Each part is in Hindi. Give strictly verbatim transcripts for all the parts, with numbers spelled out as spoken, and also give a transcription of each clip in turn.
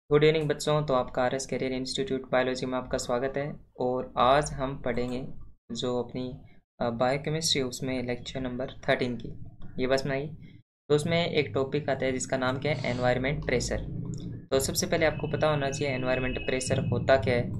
गुड इवनिंग बच्चों। तो आपका R S career institute biology में आपका स्वागत है। और आज हम पढ़ेंगे जो अपनी बायोकेमिस्ट्री उसमें लेक्चर नंबर थर्टीन की। ये बस में आई तो उसमें एक टॉपिक आता है जिसका नाम क्या है, एनवायरनमेंट प्रेशर। तो सबसे पहले आपको पता होना चाहिए एनवायरनमेंट प्रेशर होता क्या है।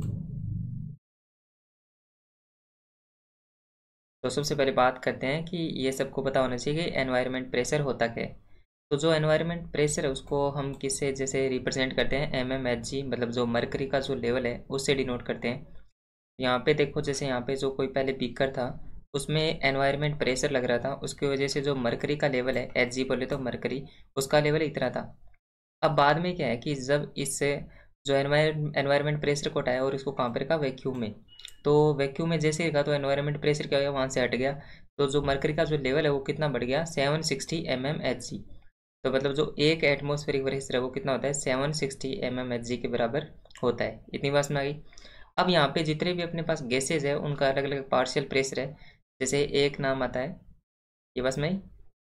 तो सबसे पहले बात करते हैं कि ये सबको पता होना चाहिए कि एनवायरनमेंट प्रेशर होता क्या है। तो जो एनवायरनमेंट प्रेशर है उसको हम किससे जैसे रिप्रेजेंट करते हैं, एम एम एच जी, मतलब जो मरकरी का जो लेवल है उससे डिनोट करते हैं। यहाँ पे देखो, जैसे यहाँ पे जो कोई पहले बीकर था उसमें एनवायरनमेंट प्रेशर लग रहा था, उसकी वजह से जो मरकरी का लेवल है, एच जी बोले तो मरकरी, उसका लेवल इतना था। अब बाद में क्या है कि जब इससे जो एनवायरनमेंट प्रेशर को हटाया और इसको कहाँ पर रखा, वैक्यूम में। तो वैक्यूम में जैसे रखा तो एनवायरनमेंट प्रेशर क्या हो गया, वहाँ से हट गया। तो जो मरकरी का जो लेवल है वो कितना बढ़ गया, seven sixty M M H जी। तो मतलब जो एक एटमोस्फेरिक प्रेशर है वो कितना होता है, seven sixty M M H g के बराबर होता है। इतनी बात में आ गई। अब यहाँ पे जितने भी अपने पास गैसेज है उनका अलग अलग पार्शियल प्रेशर है। जैसे एक नाम आता है, ये बस में ही,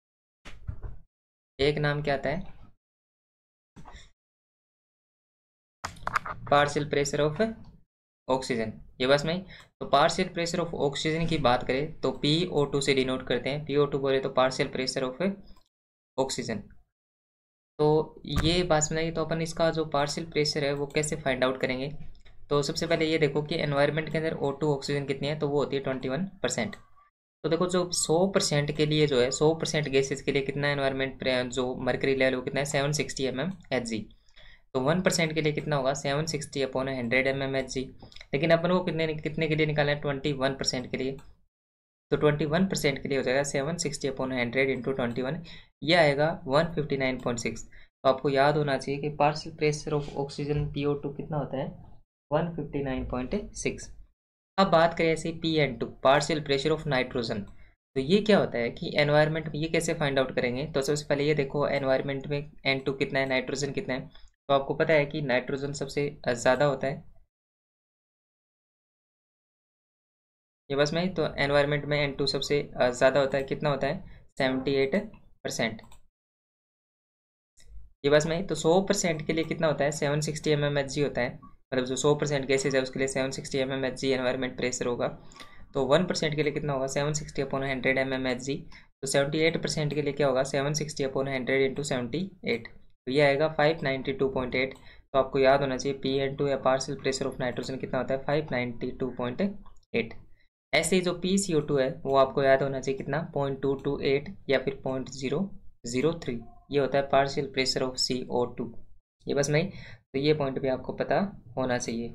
एक नाम क्या आता है, पार्शियल प्रेशर ऑफ ऑक्सीजन। ये बस में ही। तो पार्शियल प्रेशर ऑफ ऑक्सीजन की बात करें तो पी ओ टू से डिनोट करते हैं। पी ओ टू बोले तो पार्शियल प्रेशर ऑफ ऑक्सीजन। तो ये बात समझाइए। तो अपन इसका जो पार्शियल प्रेशर है वो कैसे फाइंड आउट करेंगे। तो सबसे पहले ये देखो कि एनवायरनमेंट के अंदर ओ टू ऑक्सीजन कितनी है, तो वो होती है ट्वेंटी वन परसेंट। तो देखो जो सौ परसेंट के लिए जो है, सौ परसेंट गैसेज के लिए कितना एनवायरनमेंट जो मर्करी लेवल वो कितना है, seven sixty M M H जी। तो वन परसेंट के लिए कितना होगा, seven sixty upon hundred M M H g. लेकिन अपन को कितने कितने के लिए निकालना है, ट्वेंटी वन परसेंट के लिए। तो ट्वेंटी वन परसेंट के लिए हो जाएगा seven sixty upon hundred into twenty one, ये आएगा one fifty nine point six. तो आपको याद होना चाहिए कि partial pressure of oxygen P O two कितना होता है, one fifty nine point six. अब बात करें ऐसे P N two, partial pressure of nitrogen. तो ये क्या होता है कि एनवायरनमेंट में ये कैसे फाइंड आउट करेंगे। तो सबसे पहले ये देखो एनवायरनमेंट में एन टू कितना है, नाइट्रोजन कितना है। तो आपको पता है कि नाइट्रोजन सबसे ज़्यादा होता है। ये बस में ही। तो एनवायरनमेंट में एन टू सबसे ज़्यादा होता है, कितना होता है, सेवेंटी एट परसेंट। ये बस में ही। तो सौ परसेंट के लिए कितना होता है, seven sixty M M H g होता है। मतलब जो सौ परसेंट गैसेज है उसके लिए seven sixty M M H G environment pressure होगा। तो वन परसेंट के लिए कितना होगा, seven sixty upon hundred M M H जी। तो सेवेंटी एट परसेंट के लिए क्या होगा, seven sixty upon hundred into seventy eight. तो ये आएगा five ninety two point eight. तो आपको याद होना चाहिए पी एन टू या पार्शियल प्रेशर ऑफ नाइट्रोजन कितना होता है, five ninety two point eight. ऐसे ही जो पी सी ओ टू है वो आपको याद होना चाहिए कितना, पॉइंट टू टू एट या फिर पॉइंट जीरो जीरो थ्री। ये होता है partial pressure of C O two. ये बस नहीं, तो ये पॉइंट भी आपको पता होना चाहिए।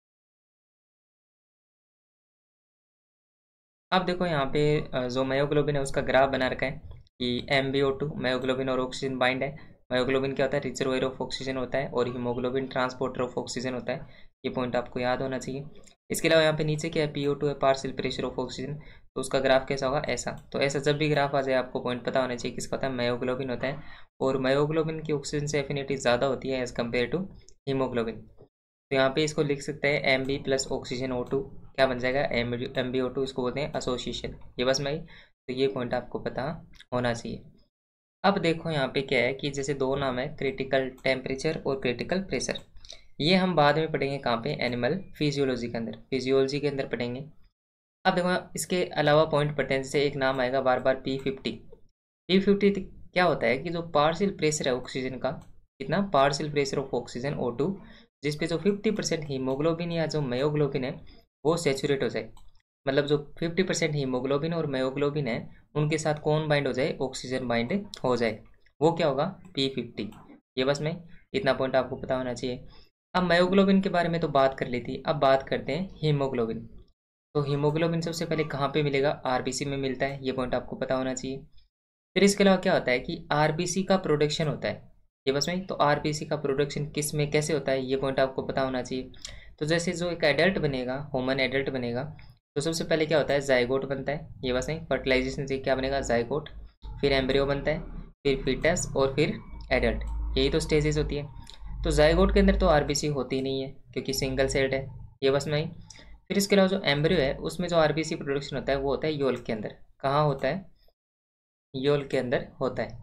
अब देखो यहाँ पे अ, जो मायोग्लोबिन है उसका ग्राफ बना रखा है कि M B O two, myoglobin और ऑक्सीजन बाइंड है। मायोग्लोबिन क्या होता है, रिजर्वोयर ऑफ ऑक्सीजन होता है, और हीमोग्लोबिन ट्रांसपोर्टर ऑफ ऑक्सीजन होता है। ये पॉइंट आपको याद होना चाहिए। इसके अलावा यहाँ पे नीचे क्या है, पी ओ टू है, पार्शियल प्रेशर ऑफ ऑक्सीजन। तो उसका ग्राफ कैसा होगा, ऐसा। तो ऐसा जब भी ग्राफ आ जाए आपको पॉइंट पता होना चाहिए किसका होता है, मायोग्लोबिन होता है। और मायोग्लोबिन की ऑक्सीजन से एफिनिटी ज़्यादा होती है एज कम्पेयर टू हीमोग्लोबिन। तो यहाँ पे इसको लिख सकते हैं M B plus oxygen O two, क्या बन जाएगा, M M B O two. इसको बोलते हैं एसोसिएशन। ये बस में ही। तो ये पॉइंट आपको पता होना चाहिए। अब देखो यहाँ पे क्या है कि जैसे दो नाम है, क्रिटिकल टेम्परेचर और क्रिटिकल प्रेशर। ये हम बाद में पढ़ेंगे कहाँ पे, एनिमल फिजियोलॉजी के अंदर, फिजियोलॉजी के अंदर पढ़ेंगे। अब देखो इसके अलावा पॉइंट पढ़ते हैं। जैसे एक नाम आएगा बार बार, पी फिफ्टी। पी फिफ्टी क्या होता है कि जो पार्शियल प्रेशर है ऑक्सीजन का, कितना, partial pressure of oxygen O two, जिसपे जो फिफ्टी परसेंट हीमोग्लोबिन या जो मायोग्लोबिन है वो सेचुरेट हो जाए। मतलब जो फिफ्टी परसेंट हीमोग्लोबिन और मायोग्लोबिन है उनके साथ कौन बाइंड हो जाए, ऑक्सीजन बाइंड हो जाए, वो क्या होगा, पी फिफ्टी। ये बस में इतना पॉइंट आपको पता होना चाहिए। अब मायोग्लोबिन के बारे में तो बात कर ली थी, अब बात करते हैं हीमोग्लोबिन। तो हीमोग्लोबिन सबसे पहले कहाँ पे मिलेगा, आरबीसी में मिलता है। ये पॉइंट आपको पता होना चाहिए। फिर इसके अलावा क्या होता है कि आरबीसी का प्रोडक्शन होता है। ये बस में। तो आरबीसी का प्रोडक्शन किस में कैसे होता है, ये पॉइंट आपको पता होना चाहिए। तो जैसे जो एक एडल्ट बनेगा, ह्यूमन एडल्ट बनेगा, तो सबसे पहले क्या होता है, जाइगोट बनता है। ये बस नहीं, फर्टिलाइजेशन से क्या बनेगा, जाइगोट। फिर एम्ब्रियो बनता है, फिर फीटस, और फिर एडल्ट। यही तो स्टेजेस होती है। तो जाइगोट के अंदर तो आरबीसी होती नहीं है क्योंकि सिंगल सेल्ड है। ये बस में ही। फिर इसके अलावा जो एम्ब्रियो है उसमें जो आरबीसी प्रोडक्शन होता है वो होता है योल्क के अंदर। कहाँ होता है, योल के अंदर होता है।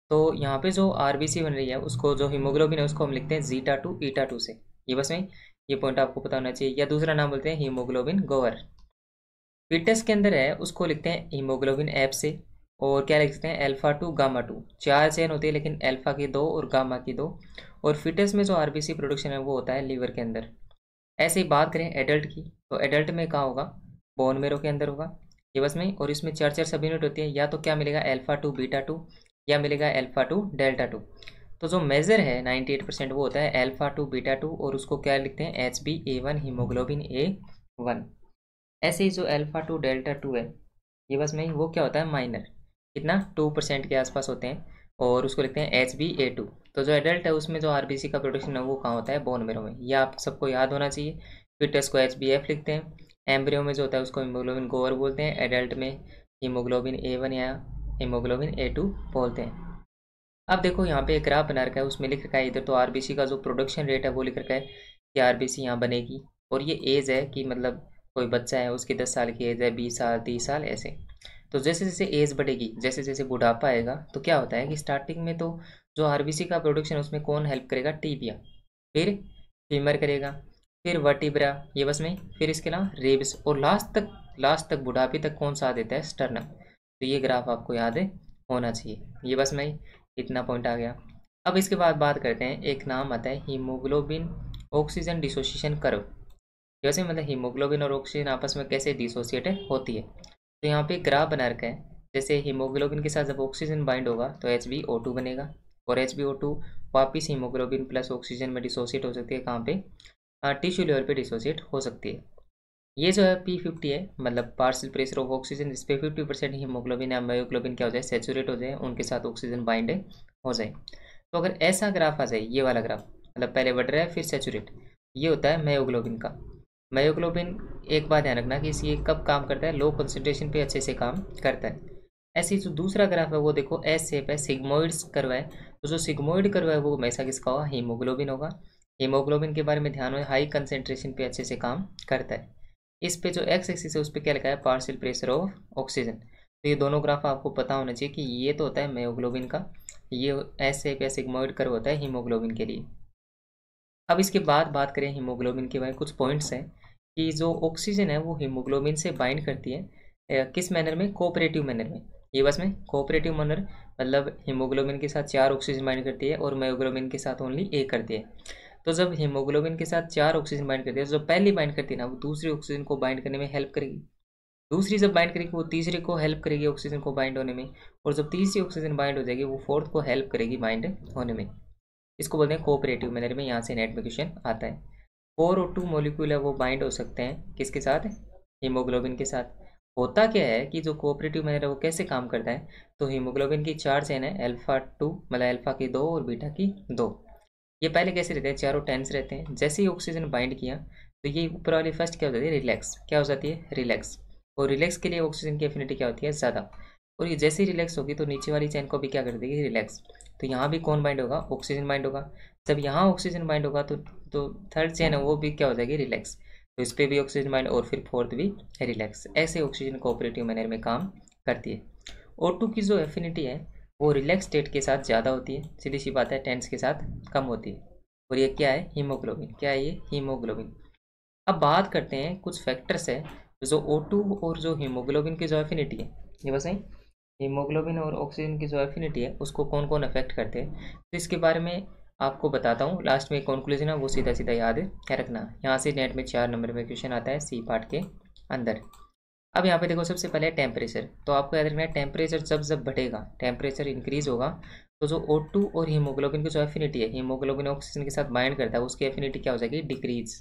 तो यहाँ पे जो आरबीसी बन रही है उसको, जो हीमोग्लोबिन है उसको हम लिखते हैं जीटा टू ईटा टू से। ये बस में ये पॉइंट आपको पता होना चाहिए। या दूसरा नाम बोलते हैं हीमोग्लोबिन गोवर। फीटस के अंदर है उसको लिखते हैं हीमोग्लोबिन एफ से। और क्या लिखते हैं, अल्फा टू गामा टू। चार चेन होती है लेकिन अल्फा की दो और गामा की दो। और फीटस में जो आरबीसी प्रोडक्शन है वो होता है लीवर के अंदर। ऐसे ही बात करें एडल्ट की, तो एडल्ट में कहाँ होगा, बोन मेरो के अंदर होगा। ये बस में, और इसमें चार चार सब यूनिट होती है। या तो क्या मिलेगा, अल्फा टू बीटा टू, या मिलेगा अल्फा टू डेल्टा टू। तो जो मेजर है नाइन्टी एट परसेंट वो होता है अल्फा टू बीटा टू, और उसको क्या लिखते हैं, H B A one haemoglobin A one. ऐसे ही जो अल्फा टू डेल्टा टू है ये बस में वो क्या होता है, माइनर, कितना टू परसेंट के आसपास होते हैं, और उसको लिखते हैं एच बी ए टू। तो जो एडल्ट है उसमें जो आरबीसी का प्रोडक्शन है वो कहाँ होता है, बोन मेरो में। यह आप सबको याद होना चाहिए। फिटस को एच बी एफ लिखते हैं। एम्ब्रियो में जो होता है उसको हीमोग्लोबिन गोवर बोलते हैं। एडल्ट में हीमोग्लोबिन ए वन या हीमोग्लोबिन ए टू बोलते हैं। अब देखो यहाँ पे एक ग्राफ बना रखा है, उसमें लिख रखा है इधर तो आरबीसी का जो प्रोडक्शन रेट है वो लिख रखा है कि आरबीसी यहाँ बनेगी। और ये एज है कि मतलब कोई बच्चा है उसकी दस साल की एज है, बीस साल तीस साल ऐसे। तो जैसे जैसे एज बढ़ेगी, जैसे जैसे बुढ़ापा आएगा, तो क्या होता है कि स्टार्टिंग में तो जो आरबीसी का प्रोडक्शन उसमें कौन हेल्प करेगा, टीबिया, फिर फीमर करेगा, फिर वर्टिब्रा, ये बस में, फिर इसके अलावा रेब्स, और लास्ट तक लास्ट तक बुढ़ापे तक कौन सा देता है, स्टर्नम। तो ये ग्राफ आपको याद है होना चाहिए। ये बस में इतना पॉइंट आ गया। अब इसके बाद बात करते हैं, एक नाम आता है हीमोग्लोबिन ऑक्सीजन डिसोसिएशन कर्व। जैसे मतलब हीमोग्लोबिन और ऑक्सीजन आपस में कैसे डिसोसिएट होती है। तो यहाँ पे ग्राफ बना रखा है, जैसे हीमोग्लोबिन के साथ जब ऑक्सीजन बाइंड होगा तो एच बी ओ टू बनेगा, और एच बी ओ टू वापिस हीमोग्लोबिन प्लस ऑक्सीजन में डिसोसिएट हो सकती है। कहाँ पे, टिश्यू लेवल पे डिसोसिएट हो सकती है। ये जो है पी फिफ्टी है, मतलब पार्शियल प्रेशर ऑफ ऑक्सीजन, जिस पे फिफ्टी परसेंट हीमोग्लोबिन या मायोग्लोबिन क्या हो जाए, सेचुरेट हो जाए, उनके साथ ऑक्सीजन बाइंड हो जाए। तो अगर ऐसा ग्राफ आ जाए, ये वाला ग्राफ, मतलब पहले बढ़ रहा है फिर सेचुरेट, ये होता है मायोग्लोबिन का। मायोग्लोबिन, एक बात ध्यान रखना कि ये कब काम करता है, लो कंसेंट्रेशन पे अच्छे से काम करता है। ऐसे ही जो दूसरा ग्राफ है वो देखो एस शेप है, सिग्मोइड्स कर्व है। तो जो सिग्मोइड कर्व है वो हमेशा किसका होगा, हीमोग्लोबिन होगा। हीमोग्लोबिन के बारे में ध्यान हो, हाई कंसेंट्रेशन पे अच्छे से काम करता है। इस पे जो एक्स एक्सिस है उस पर क्या लिखा है, पार्शियल प्रेशर ऑफ ऑक्सीजन। तो ये दोनों ग्राफ आपको पता होना चाहिए कि ये तो होता है मायोग्लोबिन का, ये एस शेप या सिग्मोइड कर्व होता है हीमोग्लोबिन के लिए। अब इसके बाद बात करें हीमोग्लोबिन के बारे में, कुछ पॉइंट्स हैं कि जो ऑक्सीजन है वो हीमोग्लोबिन से बाइंड करती है, किस मैनर में, कोऑपरेटिव मैनर में। ये बस में कोऑपरेटिव मैनर मतलब हीमोग्लोबिन के साथ चार ऑक्सीजन बाइंड करती है और मायोग्लोबिन के साथ ओनली एक करती है। तो जब हीमोग्लोबिन के साथ चार ऑक्सीजन बाइंड करती है, जो पहली बाइंड करती है ना वो दूसरी ऑक्सीजन को बाइंड करने में हेल्प करेगी। दूसरी जब बाइंड करेगी वो तीसरे को हेल्प करेगी ऑक्सीजन को बाइंड होने में, और जब तीसरी ऑक्सीजन बाइंड हो जाएगी वो फोर्थ को हेल्प करेगी बाइंड होने में। इसको बोलते हैं कोऑपरेटिव मैनर में। यहाँ से नेट में क्वेश्चन आता है। फोर और टू मोलिक्यूल है वो बाइंड हो सकते हैं किसके साथ, हीमोग्लोबिन के साथ। होता क्या है कि जो कोऑपरेटिव मैनर है वो कैसे काम करता है, तो हीमोग्लोबिन की चार चेन है, अल्फा टू मतलब अल्फा की दो और बीटा की दो। ये पहले कैसे रहते हैं, चारों टेंस रहते हैं। जैसे ही ऑक्सीजन बाइंड किया तो ये ऊपर वाली फर्स्ट क्या हो जाती है, रिलैक्स, क्या हो जाती है, रिलैक्स। और रिलैक्स के लिए ऑक्सीजन की एफिनिटी क्या होती है, ज़्यादा। और ये जैसे ही रिलैक्स होगी तो नीचे वाली चेन को भी क्या कर देगी, रिलैक्स। तो यहाँ भी कौन बाइंड होगा, ऑक्सीजन बाइंड होगा। जब यहाँ ऑक्सीजन बाइंड होगा तो तो थर्ड चेन है वो भी क्या हो जाएगी, रिलैक्स। तो इस पर भी ऑक्सीजन बाइंड, और फिर फोर्थ भी रिलैक्स। ऐसे ऑक्सीजन कोऑपरेटिव मैनर में काम करती है। ओ टू की जो एफिनिटी है वो रिलैक्स स्टेट के साथ ज़्यादा होती है, सीधी सी बात है, टेंस के साथ कम होती है। और ये क्या है, हीमोग्लोबिन, क्या है ये, हीमोग्लोबिन। अब बात करते हैं कुछ फैक्टर्स है जो ओ टू और जो हीमोग्लोबिन की जो एफिनिटी है, ये बस हीमोग्लोबिन और ऑक्सीजन की जो एफिनिटी है उसको कौन कौन अफेक्ट करते हैं। तो इसके बारे में आपको बताता हूँ, लास्ट में कंक्लूजन है वो सीधा सीधा याद रखना। यहाँ से नेट में चार नंबर में क्वेश्चन आता है सी पार्ट के अंदर। अब यहाँ पे देखो सबसे पहले टेम्परेचर। तो आपको याद रखना है टेम्परेचर जब जब बढ़ेगा, टेम्परेचर इंक्रीज होगा, तो जो ओ टू और हीमोग्लोबिन की जो एफिनिटी है, हीमोग्लोबिन ऑक्सीजन के साथ बाइंड करता है, उसकी एफिनिटी क्या हो जाएगी, डिक्रीज।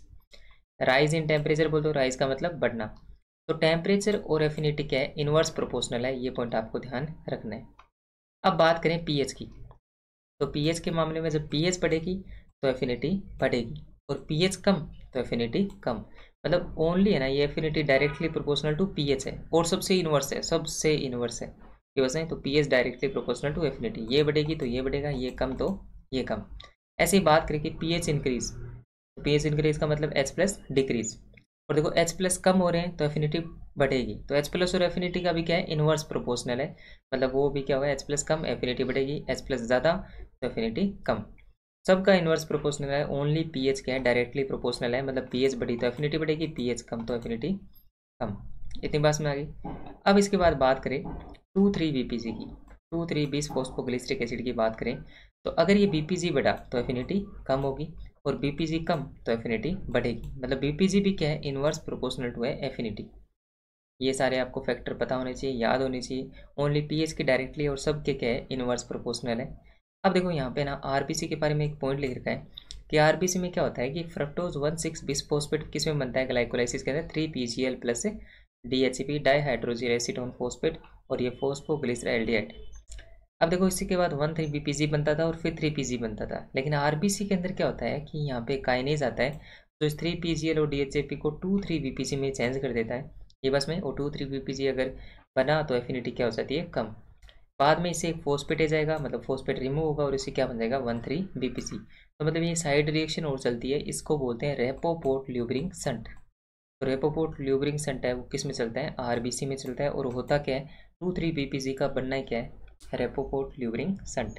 राइज इन टेम्परेचर बोल दो, राइज का मतलब बढ़ना। तो टेम्परेचर और एफिनिटी क्या है, इनवर्स प्रोपोर्शनल है, ये पॉइंट आपको ध्यान रखना है। अब बात करें पीएच की, तो पीएच के मामले में जब पीएच बढ़ेगी तो एफिनिटी बढ़ेगी, और पीएच कम तो एफिनिटी कम। मतलब ओनली है ना, ये affinity directly proportional to pH है, और सबसे इनवर्स है, सबसे इनवर्स है ये बस है। तो pH directly proportional to affinity, ये बढ़ेगी तो ये बढ़ेगा, ये कम तो ये कम। ऐसे ही बात करें कि पीएच इंक्रीज, तो पीएच इंक्रीज का मतलब एच प्लस डिक्रीज, और देखो एच प्लस कम हो रहे हैं तो एफिनिटी बढ़ेगी। तो एच प्लस और एफिनिटी का भी क्या है, इनवर्स प्रोपोर्शनल है, मतलब वो भी क्या होगा, एच प्लस कम एफिनिटी बढ़ेगी, एच प्लस ज़्यादा तो एफिनिटी कम। सबका इनवर्स प्रोपोर्शनल है, ओनली पीएच क्या है, डायरेक्टली प्रोपोर्शनल है, मतलब पीएच बढ़ी तो एफिनिटी बढ़ेगी, पीएच कम तो एफिनिटी कम। इतनी बात में आ गई। अब इसके बाद बात करें टू थ्री बीपीजी की, two three bisphosphoglyceric acid की बात करें तो अगर ये बीपीजी बढ़ा तो एफिनिटी कम होगी और बीपीजी कम तो एफिनिटी बढ़ेगी, मतलब बीपीजी भी क्या है, इनवर्स प्रोपोर्शनल टू है एफिनिटी। ये सारे आपको फैक्टर पता होने चाहिए, याद होने चाहिए। ओनली पीएच के डायरेक्टली और सब के क्या है, इनवर्स प्रोपोर्शनल है। अब देखो यहाँ पे ना आरबीसी के बारे में एक पॉइंट लिख रखा है कि आरबीसी में क्या होता है कि फ्रक्टोज वन सिक्स बिस्फोस्फेट किस में बनता है, ग्लाइकोलाइसिस के अंदर three PGL plus DHP dihydroxyl acetone phosphate और ये फोस्फोग्लिसराल्डिहाइड। अब देखो इसी के बाद वन थ्री बीपीजी बनता था और फिर थ्री पीजी बनता था, लेकिन आरबीसी के अंदर क्या होता है कि यहाँ पे काइनेज आता है तो इस थ्री पीजीएल और डीएचपी को टू थ्री बीपीजी में चेंज कर देता है। ये बस में और टू थ्री बीपीजी अगर बना तो एफिनिटी क्या हो जाती है, कम। बाद में इसे एक फोस्फेट आ जाएगा, मतलब फोस्फेट रिमूव होगा और इसे क्या बन जाएगा, वन थ्री बीपीसी। तो मतलब ये साइड रिएक्शन और चलती है, इसको बोलते हैं रेपोपोर्ट ल्यूबरिंग संट। तो रेपोपोर्ट ल्यूबरिंग संट है वो किस में चलता है, आरबीसी में चलता है, और होता क्या है, टू थ्री बीपीसी का बनना है क्या है, रेपोपोर्ट ल्यूबरिंग संट।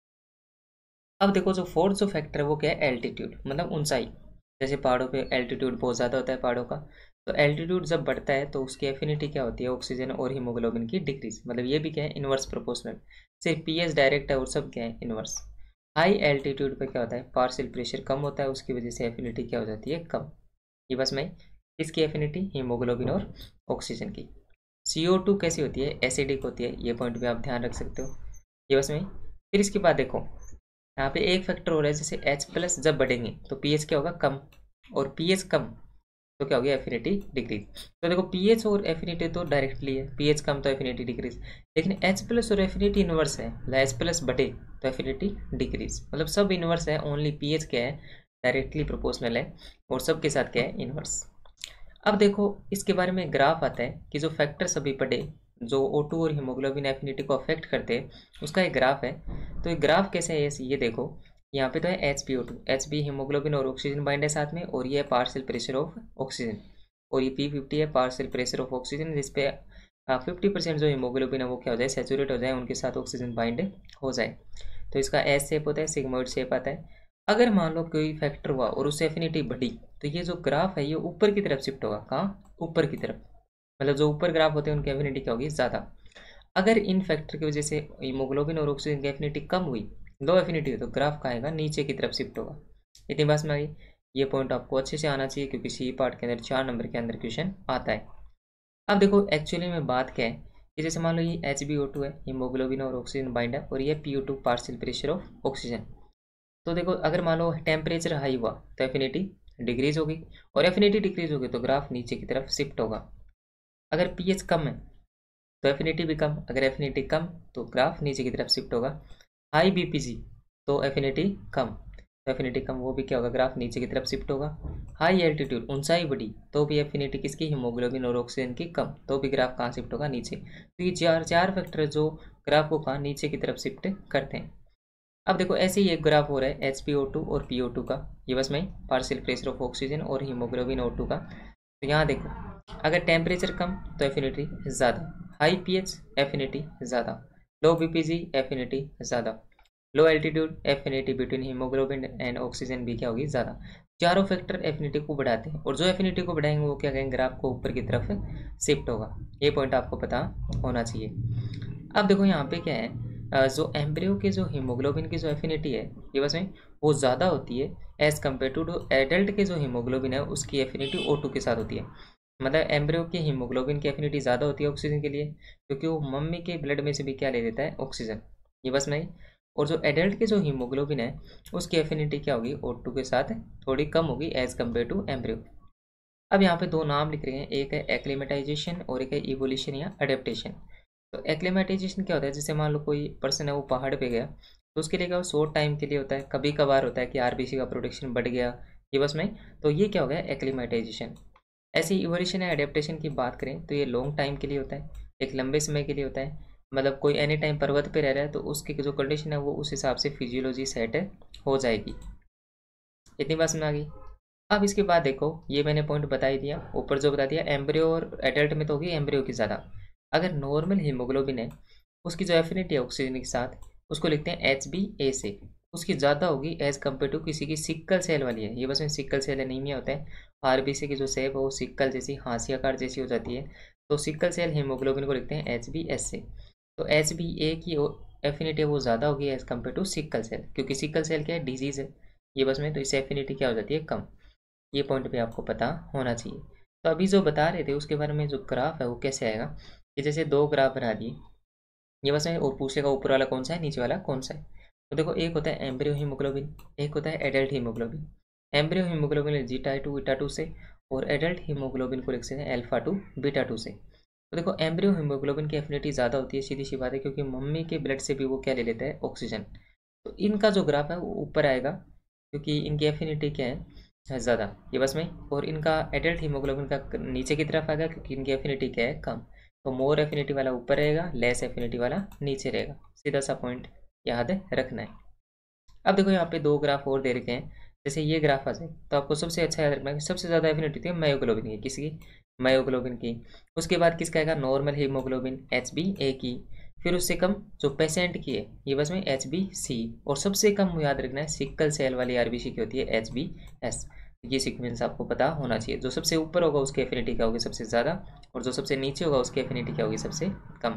अब देखो जो फोर्थ जो फैक्टर है वो क्या है, एल्टीट्यूड, मतलब ऊंचाई। जैसे पहाड़ों पे एल्टीट्यूड बहुत ज़्यादा होता है पहाड़ों का, तो एल्टीट्यूड जब बढ़ता है तो उसकी एफिनिटी क्या होती है, ऑक्सीजन और हीमोग्लोबिन की डिक्रीज, मतलब ये भी क्या है, इनवर्स प्रोपोर्शनल। सिर्फ पीएच डायरेक्ट है और सब क्या है, इनवर्स। हाई एल्टीट्यूड पे क्या होता है, पार्शियल प्रेशर कम होता है, उसकी वजह से एफिनिटी क्या हो जाती है, कम। ये बस में किसकी एफिनिटी, हीमोग्लोबिन और ऑक्सीजन की। सी ओ टू कैसी होती है, एसिडिक होती है, ये पॉइंट भी आप ध्यान रख सकते हो। ये बस में फिर इसके बाद देखो यहाँ पे एक फैक्टर हो रहा है, जैसे H प्लस जब बढ़ेंगे तो पीएच क्या होगा, कम, और पीएच कम तो क्या हो गया, एफिनिटी डिक्रीज। तो देखो पीएच और एफिनिटी तो डायरेक्टली है, पीएच कम तो एफिनिटी डिक्रीज, लेकिन H प्लस और एफिनिटी इनवर्स है, मतलब H प्लस बढ़े तो एफिनिटी डिक्रीज, मतलब सब इनवर्स है, ओनली पीएच क्या है, डायरेक्टली प्रोपोर्शनल है, और सबके साथ क्या है, इनवर्स। अब देखो इसके बारे में ग्राफ आता है कि जो फैक्टर सभी पढ़े जो ओ टू और हीमोग्लोबिन एफिनिटी को अफेक्ट करते हैं, उसका एक ग्राफ है। तो ये ग्राफ कैसे है, ये देखो यहाँ पे तो है H P O two, H B haemoglobin और ऑक्सीजन बाइंड है साथ में, और ये है पार्शियल प्रेशर ऑफ ऑक्सीजन, और ये पी फिफ्टी है पार्शियल प्रेशर ऑफ ऑक्सीजन, जिसपे फिफ्टी परसेंट जो हीमोग्लोबिन है वो क्या हो जाए, सेचुरेट हो जाए, उनके साथ ऑक्सीजन बाइंड हो जाए। तो इसका एस शेप होता है, सिग्मोइड शेप आता है। अगर मान लो कोई फैक्टर हुआ और उससे एफिनिटी बढ़ी तो ये जो ग्राफ है ये ऊपर की तरफ शिफ्ट होगा, कहाँ, ऊपर की तरफ, मतलब जो ऊपर ग्राफ होते हैं उनकी एफिनिटी क्या होगी, ज़्यादा। अगर इन फैक्टर की वजह से हीमोग्लोबिन और ऑक्सीजन की एफिनिटी कम हुई, लो एफिनिटी हुई, तो ग्राफ का आएगा, नीचे की तरफ शिफ्ट होगा। इतनी बात में आ गई। ये पॉइंट आपको अच्छे से आना चाहिए क्योंकि सी पार्ट के अंदर चार नंबर के अंदर क्वेश्चन आता है। अब देखो एक्चुअली में बात क्या है कि जैसे मान लो ये एच बी ओ टू है, हीमोग्लोबिन और ऑक्सीजन बाइंड है, और ये P O two partial pressure of oxygen. तो देखो अगर मान लो टेम्परेचर हाई हुआ तो एफिनिटी डिक्रीज होगी, और एफिनिटी डिक्रीज होगी तो ग्राफ नीचे की तरफ शिफ्ट होगा। अगर पीएच कम है तो एफिनिटी भी कम, अगर एफिनिटी कम तो ग्राफ नीचे की तरफ शिफ्ट होगा। हाई बीपीजी तो एफिनिटी कम, तो एफिनिटी कम वो भी क्या होगा, ग्राफ नीचे की तरफ शिफ्ट होगा। हाई एल्टीट्यूड ऊंचाई बढ़ी तो भी एफिनिटी किसकी, हीमोग्लोबिन और ऑक्सीजन की कम, तो भी ग्राफ कहाँ शिफ्ट होगा, नीचे। तो ये चार चार फैक्टर जो ग्राफ को कहाँ, नीचे की तरफ शिफ्ट करते हैं। अब देखो ऐसे ही एक ग्राफ हो रहा है एच पी ओ टू और पी ओ टू का, ये बस में पार्शियल प्रेशर ऑफ ऑक्सीजन और हीमोग्लोबिन ओ टू का। तो यहाँ देखो अगर टेम्परेचर कम तो एफिनिटी ज़्यादा, हाई पीएच एफिनिटी ज़्यादा, लो बीपीजी एफिनिटी ज़्यादा, low altitude affinity between haemoglobin and oxygen भी क्या होगी, ज़्यादा। चारों फैक्टर एफिनिटी को बढ़ाते हैं, और जो एफिनिटी को बढ़ाएंगे वो क्या कहेंगे, ग्राफ को ऊपर की तरफ शिफ्ट होगा। ये पॉइंट आपको पता होना चाहिए। अब देखो यहाँ पे क्या है, जो एम्ब्रियो के जो हीमोग्लोबिन की जो एफिनिटी है ये बस में वो ज़्यादा होती है एज़ कम्पेयर टू एडल्ट के जो हीमोग्लोबिन है उसकी एफिनिटी ओ टू के साथ होती है। मतलब एम्ब्रियो के हीमोग्लोबिन की एफिनिटी ज़्यादा होती है ऑक्सीजन के लिए, क्योंकि वो मम्मी के ब्लड में से भी क्या ले लेता है, ऑक्सीजन। ये बस में। और जो एडल्ट के जो हीमोग्लोबिन है उसकी एफिनिटी क्या होगी, ओ टू के साथ थोड़ी कम होगी एज़ कम्पेयर टू एम्ब्रियो। अब यहाँ पे दो नाम लिख रहे हैं, एक है एक्लिमेटाइजेशन और एक है इवोल्यूशन या अडेप्टेशन। तो एक्लेमेटाइजेशन क्या होता है, जैसे मान लो कोई पर्सन है वो पहाड़ पे गया तो उसके लिए क्या शॉर्ट टाइम के लिए होता है, कभी कभार होता है कि आरबीसी का प्रोडक्शन बढ़ गया, ये बस में, तो ये क्या हो गया, एक्लिमेटाइजेशन। ऐसे इवोल्यूशन या एडेप्टेशन की बात करें तो ये लॉन्ग टाइम के लिए होता है, एक लंबे समय के लिए होता है, मतलब कोई एनी टाइम पर्वत पे रह रहा है तो उसकी जो कंडीशन है वो उस हिसाब से फिजियोलॉजी सेट हो जाएगी। इतनी बात समझ आ गई। अब इसके बाद देखो, ये मैंने पॉइंट बता ही दिया, ऊपर जो बता दिया, एम्ब्रियो और एडल्ट में तो होगी एम्ब्रियो की ज़्यादा। अगर नॉर्मल हीमोग्लोबिन है, उसकी जो एफिनिटी है ऑक्सीजन के साथ, उसको लिखते हैं एच बी ए से, उसकी ज़्यादा होगी एज कम्पेयर टू किसी की सिक्कल सेल वाली है। ये बस में सिक्कल सेल एनीमिया होता है, आरबीसी की जो शेप है वो सिक्कल जैसी, हांसी आकार जैसी हो जाती है, तो सिक्कल सेल हीमोग्लोबिन को लिखते हैं एच बी एस से। तो एच बी ए की एफिनिटी वो ज़्यादा होगी as compare to sickle cell, क्योंकि सिक्कल सेल क्या है, डिजीज़ है ये बस में, तो इससे एफिनिटी क्या हो जाती है, कम। ये पॉइंट भी आपको पता होना चाहिए। तो अभी जो बता रहे थे उसके बारे में, जो ग्राफ है वो कैसे आएगा, कि जैसे दो ग्राफ बना दिए, ये बस में और पूछेगा ऊपर वाला कौन सा है, नीचे वाला कौन सा है। तो देखो, एक होता है एम्ब्रियो हीमोग्लोबिन, एक होता है adult haemoglobin. Embryo haemoglobin zeta two beta two से, और एडल्ट हीमोग्लोबिन को लिख सकते हैं अल्फा टू बीटा टू से। तो देखो, एम्ब्रियो हीमोग्लोबिन की एफिनिटी ज़्यादा होती है, सीधी सी बात है, क्योंकि मम्मी के ब्लड से भी वो क्या ले लेता है, ऑक्सीजन। तो इनका जो ग्राफ है वो ऊपर आएगा, क्योंकि इनकी एफिनिटी क्या है, ज़्यादा, ये बस में। और इनका एडल्ट हीमोग्लोबिन का नीचे की तरफ आएगा, क्योंकि इनकी एफिनिटी क्या है, कम। तो मोर एफिनिटी वाला ऊपर रहेगा, लेस एफिनिटी वाला नीचे रहेगा। सीधा सा पॉइंट याद रखना है। अब देखो, यहाँ पे दो ग्राफ और दे रखे हैं। जैसे ये ग्राफ आ जाए तो आपको सबसे अच्छा याद रखना है कि सबसे ज़्यादा एफिनिटी थी मायोग्लोबिन की, किसकी, मायोग्लोबिन की। उसके बाद किसका आएगा, normal haemoglobin H B A की। फिर उससे कम जो पेशेंट की है, ये बस में एच बी सी। और सबसे कम याद रखना है सिक्कल सेल वाली आरबीसी की होती है एच बी एस। ये सीक्वेंस आपको पता होना चाहिए। जो सबसे ऊपर होगा उसकी एफिनिटी क्या होगी, सबसे ज़्यादा, और जो सबसे नीचे होगा उसकी एफिनिटी क्या होगी, सबसे कम।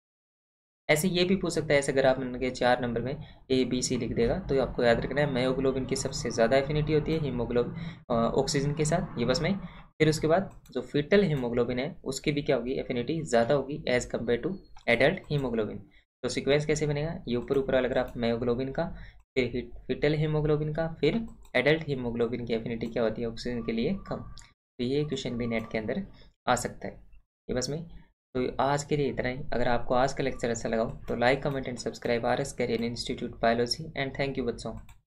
ऐसे ये भी पूछ सकता है, ऐसे अगर आप के चार नंबर में ए बी सी लिख देगा, तो आपको याद रखना है मायोग्लोबिन की सबसे ज़्यादा एफिनिटी होती है हीमोग्लोबिन ऑक्सीजन के साथ, ये बस में। फिर उसके बाद जो फीटल हीमोग्लोबिन है उसकी भी क्या होगी, एफिनिटी ज़्यादा होगी as compare to adult haemoglobin. तो सीक्वेंस कैसे बनेगा, ये ऊपर ऊपर वाला ग्राफ मायोग्लोबिन का, फिर फीटल हीमोग्लोबिन का, फिर एडल्ट हीमोग्लोबिन की एफिनिटी क्या होती है ऑक्सीजन के लिए, कम। तो ये क्वेश्चन भी नेट के अंदर आ सकता है, ये बस में। तो आज के लिए इतना ही। अगर आपको आज का लेक्चर अच्छा लगा हो तो like comment and subscribe R S career institute biology, and thank you बच्चों।